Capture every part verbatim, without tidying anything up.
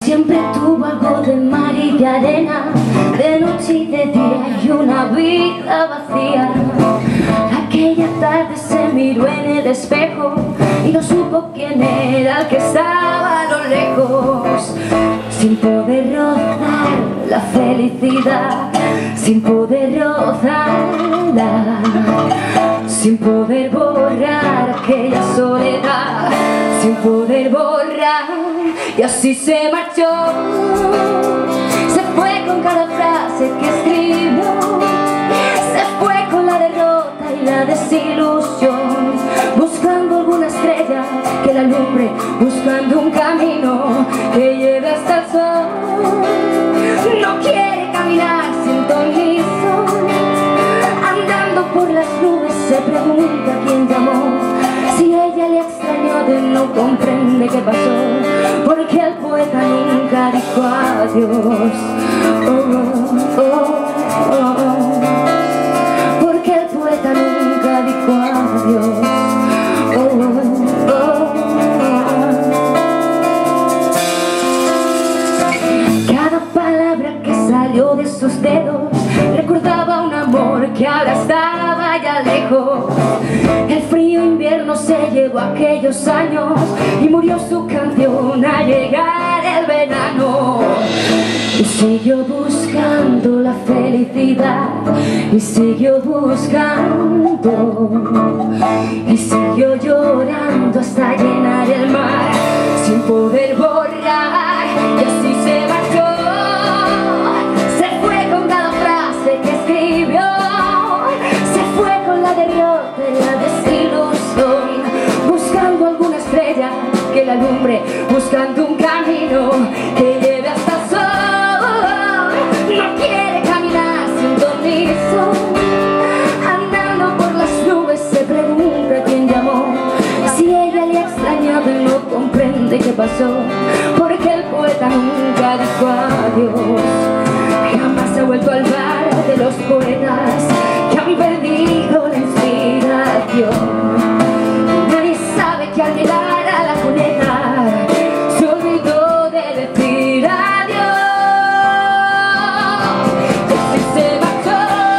Siempre tuvo algo de mar y de arena, de noche y de día, y una vida vacía. Aquella tarde se miró en el espejo y no supo quién era el que estaba a lo lejos, sin poder rozar la felicidad, sin poder rozarla, sin poder borrar aquella soledad, sin poder borrar, y así se marchó. Se fue con cada frase que escribió, se fue con la derrota y la desilusión, buscando alguna estrella que la alumbre, buscando un camino que lleve hasta el sol. No quiere caminar sin ton ni son, andando por las nubes se pregunta quién llamó. Si ella le extrañó, de no comprende qué pasó, porque el poeta nunca dijo adiós. Oh, oh, oh, oh. Porque el poeta nunca dijo adiós. Oh, oh, oh. Cada palabra que salió de sus dedos recordaba un amor que ahora estaba ya lejos. El frío invierno se llevó aquellos años y murió su canción al llegar el verano. Y siguió buscando la felicidad, y siguió buscando, y siguió llorando hasta llenar el mar, sin poder borrar, y así se marchó. Se fue con cada frase que escribió, se fue con la derrota y la desilusión, buscando alguna estrella que la alumbre, buscando un camino que lleve hasta el sol. No quiere caminar sin ton ni son, andando por las nubes se pregunta quién llamó. Si ella le ha extrañado y no comprende qué pasó, porque el poeta nunca dijo adiós. Jamás ha vuelto al bar de los poetas que han perdido la inspiración. Nadie sabe que al llegar a la cuneta se olvidó de decir adiós. Y así se marchó,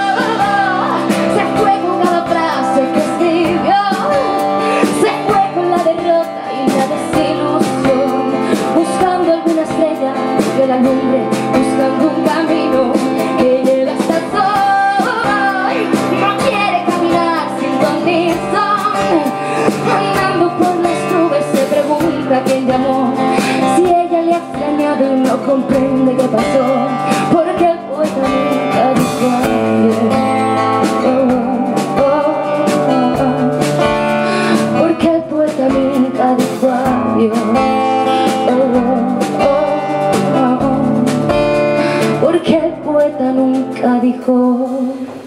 se fue con cada frase que escribió, se fue con la derrota y la desilusión, buscando alguna estrella que la alumbre, buscando un camino que lleve hasta el sol. No quiere caminar sin ton ni son, andando por las nubes se pregunta quién llamó. Si ella le ha extrañado y no comprende qué pasó, porque el poeta nunca dijo adiós. Oh, oh, oh. Porque el poeta nunca dijo adiós. Oh, oh, oh. Porque el poeta nunca dijo